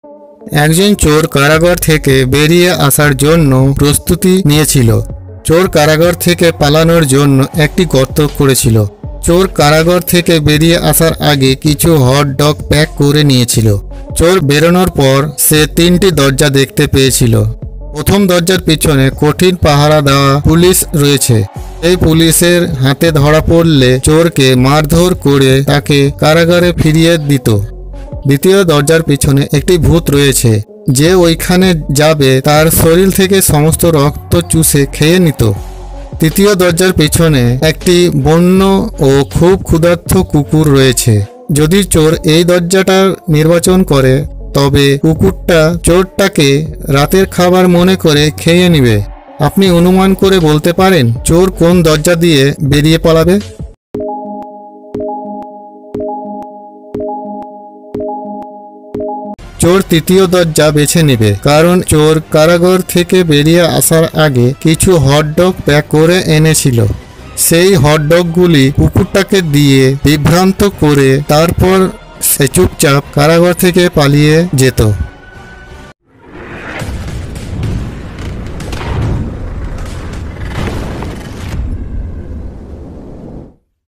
একজন চোর কারাগার থেকে বেরিয়ে আসার জন্য প্রস্তুতি নিয়েছিল। চোর কারাগার থেকে পালানোর জন্য একটি গর্ত করেছিল। চোর কারাগার থেকে বেরিয়ে আসার আগে কিছু হট ডগ প্যাক করে নিয়েছিল। চোর বেরোনোর পর সে 3টি দরজা দেখতে পেয়েছিল। প্রথম দরজার পিছনে কঠিন পাহারা দেওয়া পুলিশ রয়েছে। এই পুলিশের হাতে ধরা পড়লে চোরকে মারধর করে তাকে কারাগারে ফিরিয়ে দিত। দ্বিতীয় দরজার পিছনে একটি ভূত রয়েছে, যে ওইখানে যাবে তার শরীর থেকে সমস্ত রক্ত চুষে খেয়ে নিত। তৃতীয় দরজার পিছনে একটি বন্য ও খুব ক্ষুধার্ত কুকুর রয়েছে। যদি চোর এই দরজাটা নির্বাচন করে তবে কুকুরটা চোরটাকে রাতের খাবার মনে করে খেয়ে নেবে। আপনি অনুমান করে বলতে পারেন চোর কোন দরজা দিয়ে বেরিয়ে পালাবে? চোর তৃতীয় দরজা বেছে নেবে, কারণ চোর কারাগার থেকে বেরিয়ে আসার আগে কিছু হটডগ প্যাক করে এনেছিল। সেই হটডগগুলি কুকুরটাকে দিয়ে বিভ্রান্ত করে তারপর সে চুপচাপ কারাগার থেকে পালিয়ে যেত।